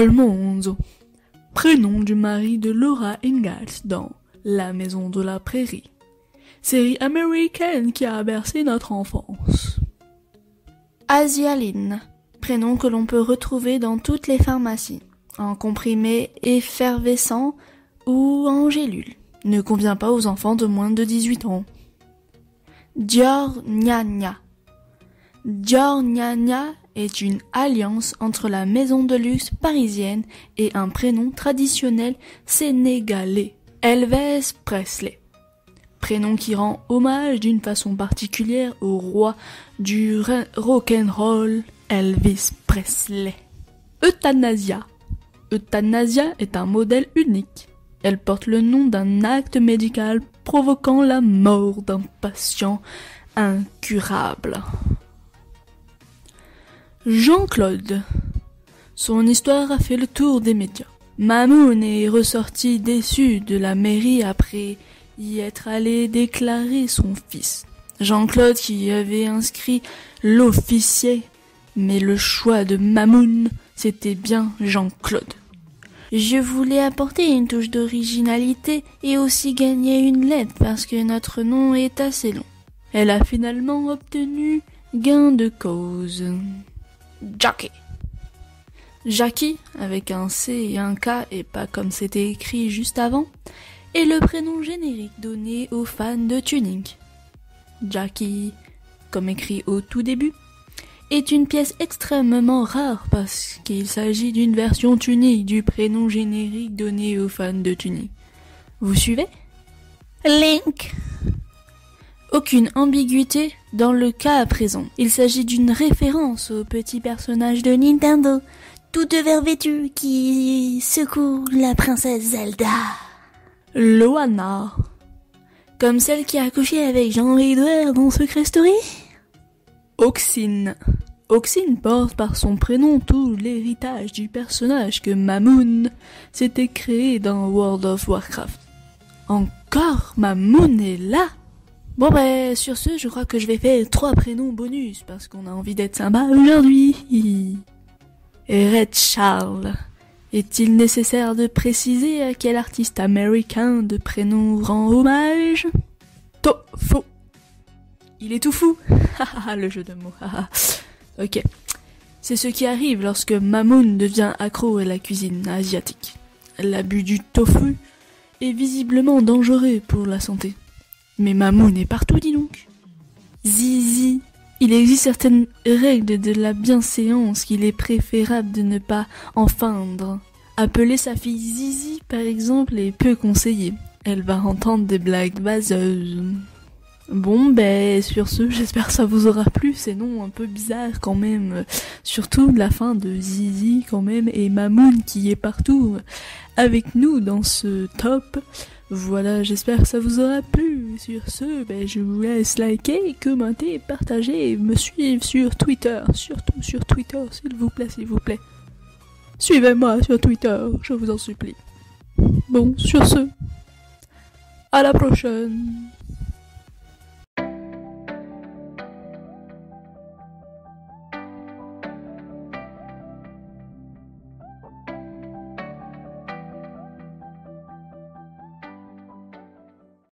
Almonzo, prénom du mari de Laura Ingalls dans La Maison de la Prairie, série américaine qui a bercé notre enfance. Asialine, prénom que l'on peut retrouver dans toutes les pharmacies, en comprimé effervescent ou en gélule. Ne convient pas aux enfants de moins de 18 ans. Dior-gna-gna. Dior-gna-gna est une alliance entre la maison de luxe parisienne et un prénom traditionnel sénégalais, Elvis Presley. Prénom qui rend hommage d'une façon particulière au roi du rock'n'roll, Elvis Presley. Euthanasia. Euthanasia est un modèle unique. Elle porte le nom d'un acte médical provoquant la mort d'un patient incurable. Jean-Claude. Son histoire a fait le tour des médias. Mamoun est ressorti déçu de la mairie après y être allé déclarer son fils. Jean-Claude qui avait inscrit l'officier, mais le choix de Mamoun, c'était bien Jean-Claude. Je voulais apporter une touche d'originalité et aussi gagner une lettre parce que notre nom est assez long. Elle a finalement obtenu gain de cause. Jackie. Jackie, avec un C et un K et pas comme c'était écrit juste avant, est le prénom générique donné aux fans de tuning. Jackie, comme écrit au tout début, est une pièce extrêmement rare parce qu'il s'agit d'une version tunique du prénom générique donné aux fans de tuning. Vous suivez? Link. Aucune ambiguïté dans le cas à présent. Il s'agit d'une référence au petit personnage de Nintendo, toute vêtue qui secoue la princesse Zelda. Loana. Comme celle qui a couché avec Jean-Edouard dans Secret Story. Oxine. Oxine porte par son prénom tout l'héritage du personnage que Mamoun s'était créé dans World of Warcraft. Encore Mamoun est là. Bon sur ce, je crois que je vais faire 3 prénoms bonus parce qu'on a envie d'être sympa aujourd'hui. Red Charles. Est-il nécessaire de préciser à quel artiste américain de prénom rend hommage? Faux. Il est tout fou. Le jeu de mots. Ok. C'est ce qui arrive lorsque Mamoun devient accro à la cuisine asiatique. L'abus du tofu est visiblement dangereux pour la santé. Mais Mamoun est partout, dis donc. Zizi. Il existe certaines règles de la bienséance qu'il est préférable de ne pas enfreindre. Appeler sa fille Zizi, par exemple, est peu conseillé. Elle va entendre des blagues vaseuses. Bon, sur ce, j'espère que ça vous aura plu, ces noms un peu bizarres quand même. Surtout la fin de Zizi quand même, et Mamoun qui est partout avec nous dans ce top. Voilà, j'espère que ça vous aura plu. Sur ce, je vous laisse liker, commenter, partager et me suivre sur Twitter. Surtout sur Twitter, s'il vous plaît. Suivez-moi sur Twitter, je vous en supplie. Bon, sur ce, à la prochaine.